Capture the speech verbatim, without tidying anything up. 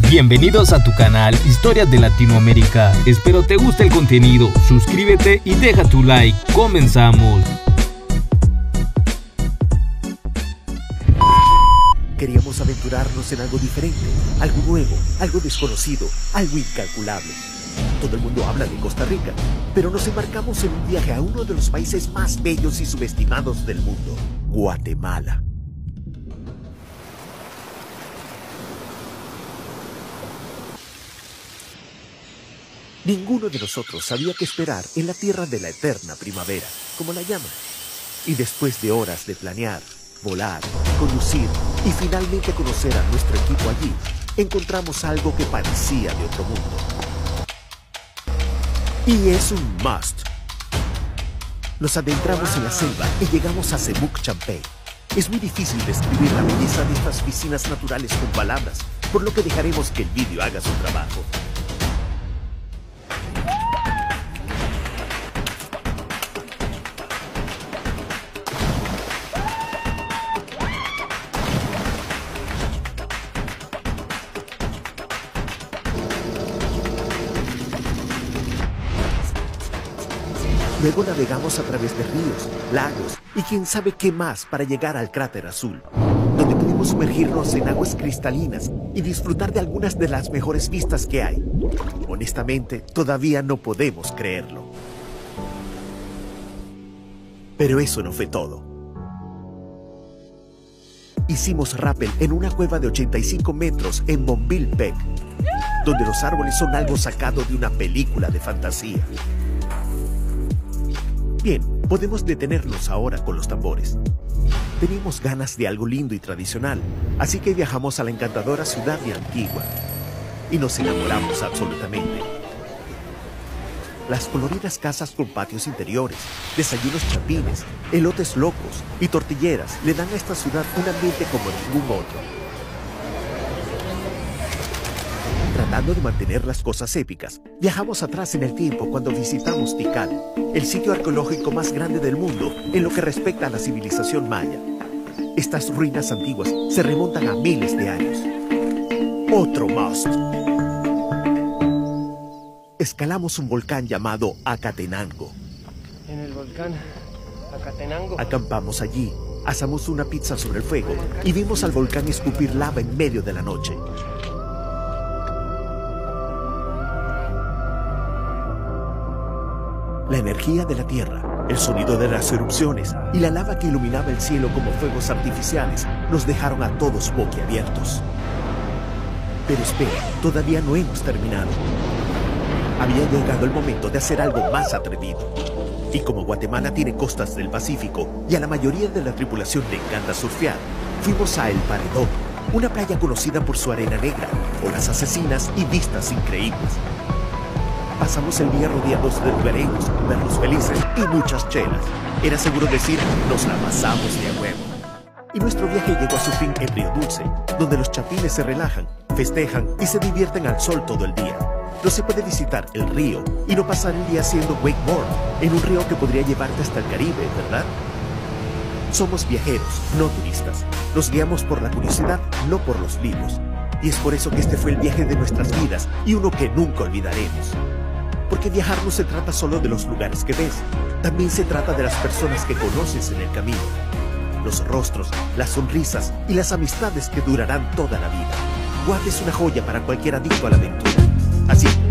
Bienvenidos a tu canal Historias de Latinoamérica. Espero te guste el contenido. Suscríbete y deja tu like. Comenzamos. Queríamos aventurarnos en algo diferente, algo nuevo, algo desconocido, algo incalculable. Todo el mundo habla de Costa Rica, pero nos embarcamos en un viaje a uno de los países más bellos y subestimados del mundo, Guatemala. Ninguno de nosotros sabía qué esperar en la tierra de la eterna primavera, como la llaman. Y después de horas de planear, volar, conducir y finalmente conocer a nuestro equipo allí, encontramos algo que parecía de otro mundo. Y es un must. Nos adentramos en la selva y llegamos a Semuc Champey. Es muy difícil describir la belleza de estas piscinas naturales con palabras, por lo que dejaremos que el vídeo haga su trabajo. Luego navegamos a través de ríos, lagos y quién sabe qué más para llegar al cráter azul, donde pudimos sumergirnos en aguas cristalinas y disfrutar de algunas de las mejores vistas que hay. Honestamente, todavía no podemos creerlo. Pero eso no fue todo. Hicimos rappel en una cueva de ochenta y cinco metros en Bonville Peak, donde los árboles son algo sacado de una película de fantasía. Bien, podemos detenernos ahora con los tambores. Teníamos ganas de algo lindo y tradicional, así que viajamos a la encantadora ciudad de Antigua. Y nos enamoramos absolutamente. Las coloridas casas con patios interiores, desayunos chapines, elotes locos y tortilleras le dan a esta ciudad un ambiente como ningún otro. Tratando de mantener las cosas épicas, viajamos atrás en el tiempo cuando visitamos Tikal, el sitio arqueológico más grande del mundo en lo que respecta a la civilización maya. Estas ruinas antiguas se remontan a miles de años. Otro must. Escalamos un volcán llamado Acatenango. En el volcán Acatenango. Acampamos allí, asamos una pizza sobre el fuego y vimos al volcán escupir lava en medio de la noche. La energía de la tierra, el sonido de las erupciones y la lava que iluminaba el cielo como fuegos artificiales nos dejaron a todos boquiabiertos. Pero espera, todavía no hemos terminado. Había llegado el momento de hacer algo más atrevido. Y como Guatemala tiene costas del Pacífico y a la mayoría de la tripulación le encanta surfear, fuimos a El Paredón, una playa conocida por su arena negra, olas asesinas y vistas increíbles. Pasamos el día rodeados de lugareños, perros felices y muchas chelas. Era seguro decir, nos la pasamos de a huevo. Y nuestro viaje llegó a su fin en Río Dulce, donde los chapines se relajan, festejan y se divierten al sol todo el día. No se puede visitar el río y no pasar el día haciendo wakeboard en un río que podría llevarte hasta el Caribe, ¿verdad? Somos viajeros, no turistas. Nos guiamos por la curiosidad, no por los libros. Y es por eso que este fue el viaje de nuestras vidas y uno que nunca olvidaremos. Porque viajar no se trata solo de los lugares que ves, también se trata de las personas que conoces en el camino. Los rostros, las sonrisas y las amistades que durarán toda la vida. Guate es una joya para cualquier adicto a la aventura. Así